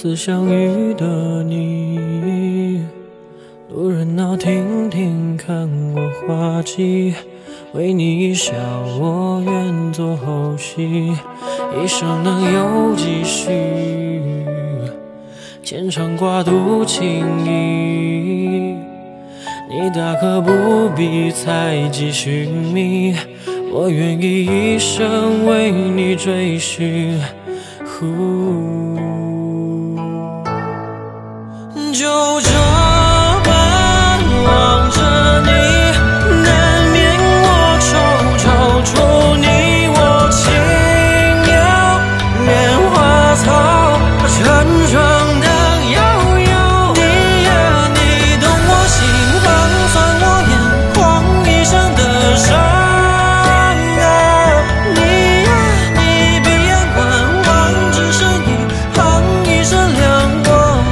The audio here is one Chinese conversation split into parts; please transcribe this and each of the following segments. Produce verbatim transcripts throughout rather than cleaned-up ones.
次相遇的你，路人闹听听看我滑稽，为你一笑我愿做后戏，一生能有几许，牵肠挂肚情谊，你大可不必猜忌寻觅，我愿意一生为你追寻。就这般望着你，难免我惆惆，祝你我轻摇棉花草，成双的悠悠。你呀，你懂我心房，算我眼眶一生的伤啊。你呀，你闭眼观望，只剩一行一身亮光。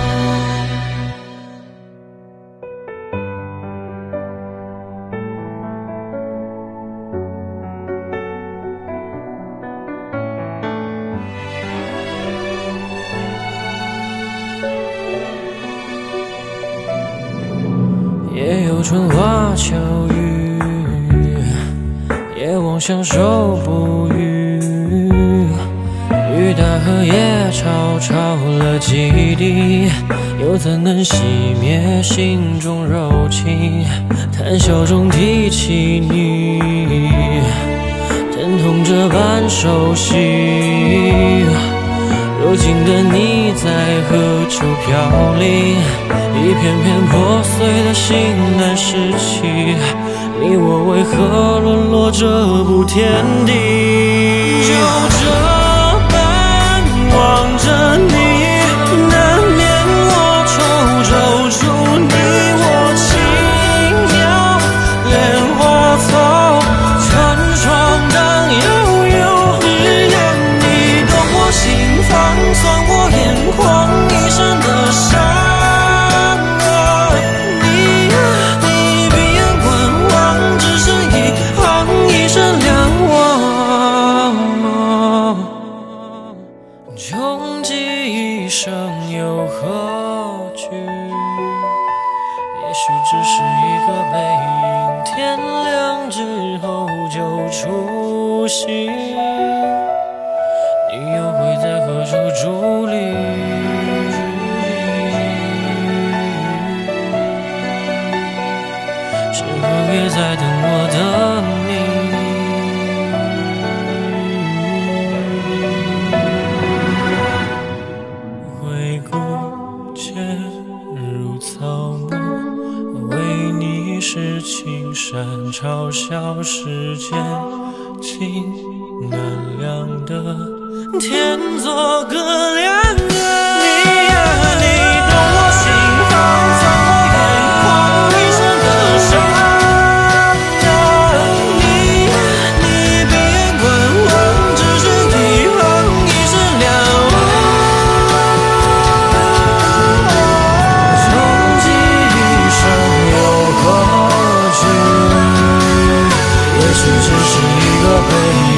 也有春花秋雨，也望相守不渝。雨打荷叶潮潮了几滴，又怎能熄灭心中柔情？谈笑中提起你，疼痛这般熟悉。如今的你在何处飘零？一片片破碎的心难拾起，你我为何沦落这步天地？就这般望着你，难免我惆惆，祝你我轻摇莲花草，成双当悠悠。只要你懂我心房，算我眼眶一生的伤。穷极一生又何惧？也许只是一个背影，天亮之后就出现，你又会在何处伫立？是否也在等我的你？为你是青山嘲笑世间情难量的天作歌两岸。你呀，你懂我心房，算我眼眶一生的伤啊。你呀，你闭眼观望，只是一行一生两忘。也许只是一个背影。